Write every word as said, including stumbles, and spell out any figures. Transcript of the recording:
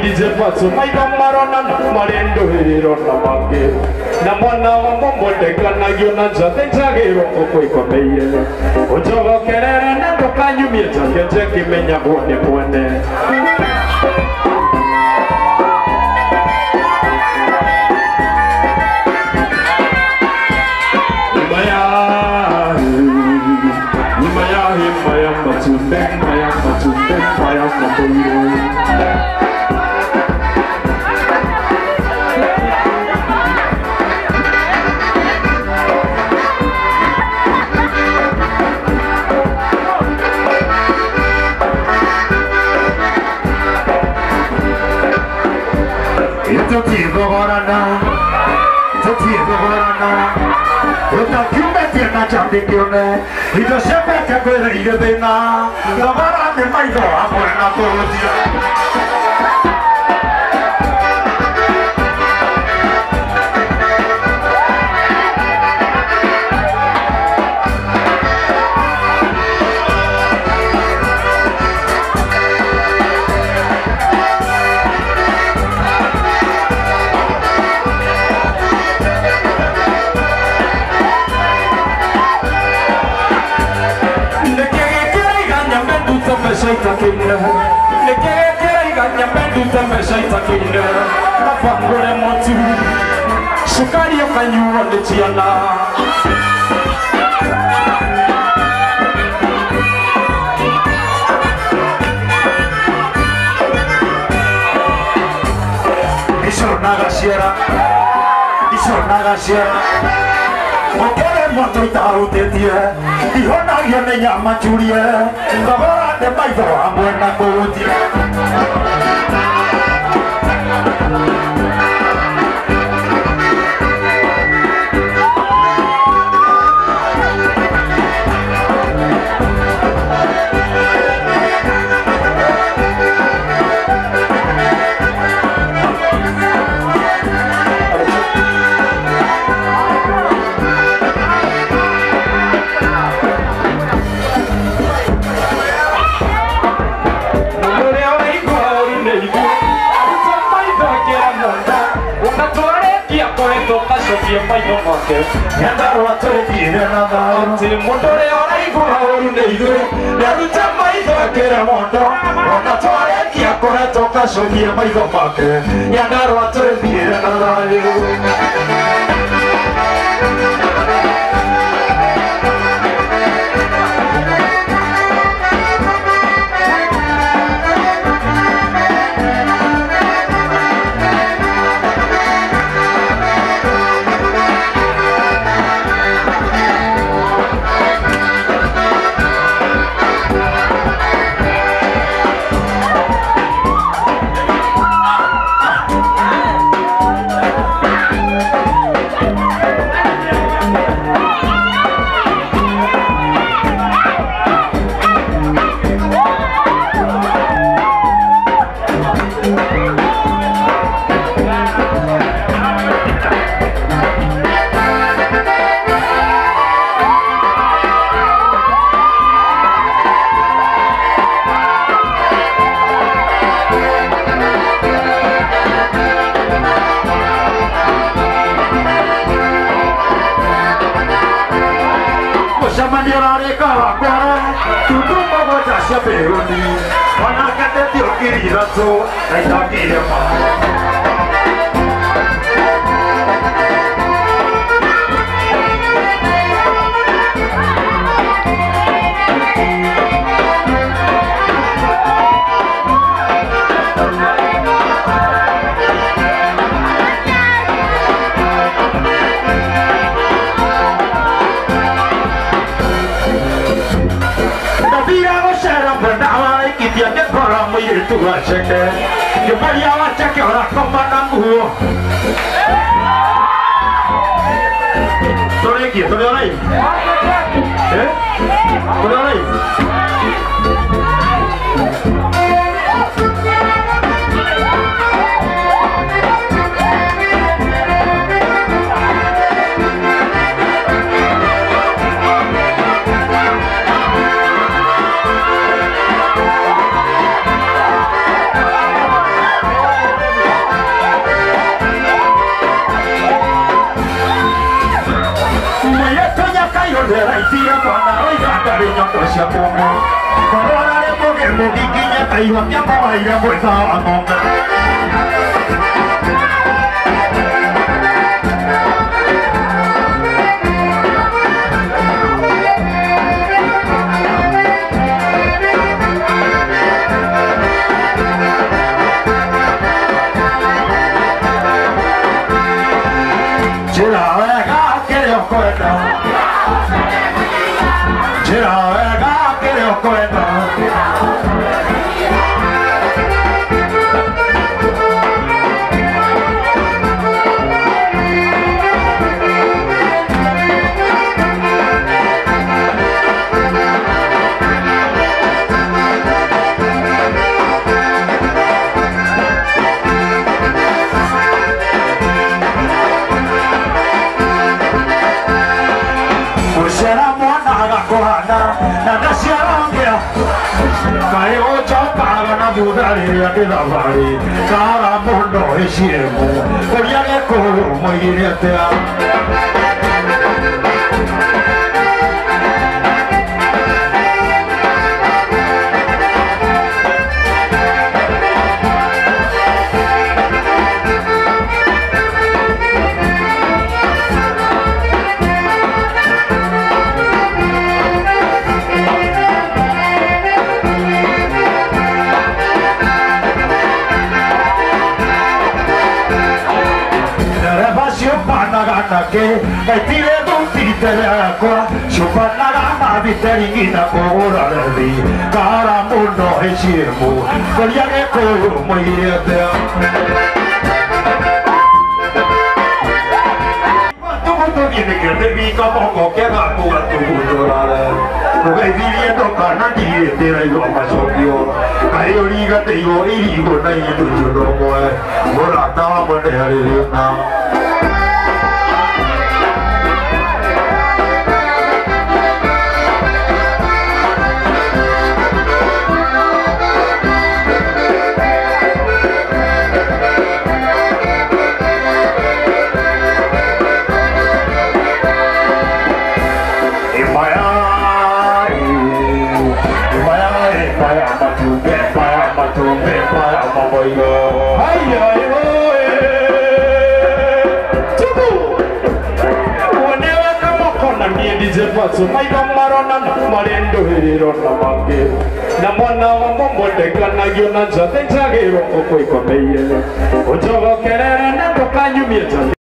D J fatxo maitho marona marendo hirona mange na mwana wa mombo ndekanagia na njate njagĩrwo ũkwĩkomeire ũnjogokerere na ndũkanyumie njake njengĩmenyagwo nĩ mwene Ito siapa yang kau hidup ina, lebaran ni mai doa apa nak kau dia. Nafangure motu sukari yakanyuwa letiana Isoro nagasiera Isoro nagasiera Okere moto itarutetie Ihonagia nenyama churie Ngabara de maitho amwe na kurutia Yandarwa tolekire nada Ati mundore ora igura oruneire Yaruta maitho akera mondo Ona tore kia kore toka shogie maitho make Yandarwa tolekire nada So I talk to him. Tu a cheque, yo peleaba cheque ahora con Manambu. ¿Tú eres aquí? ¿Tú eres ahí? ¿Eh? ¿Tú eres ahí? cia kongo korora rä må gä må gikinya kaihwa kä amawaire mwä ta wa ng'ombe njĩra wega kĩrĩa ũkwenda njĩra wega kĩrĩa ũkwenda gũcera mwana agakuhanda na ndaciarongea kaĩ ũnjokaga na thutha rĩrĩa ndĩ thabarĩ kara mũndũ ĩciĩmu ũrĩa gĩkũyũ mũigire atĩa Panagake, etire dutite aqua, chupanaga maviteringina kogura revi, kara mundo eshirmu, koliage koyo moirete. Tukutu viene que te pica poco que va tu tukutu rare, porque viviendo canadi te la yo masokio, kayo liga te yo irigo na yidu judo moe, ora ta mo de harina. Fatxo maido marona marendo hiriro na mange na mwana wa mombo tekana yona jate jagero okoi kwa meye ojogo kerere na dokanyumie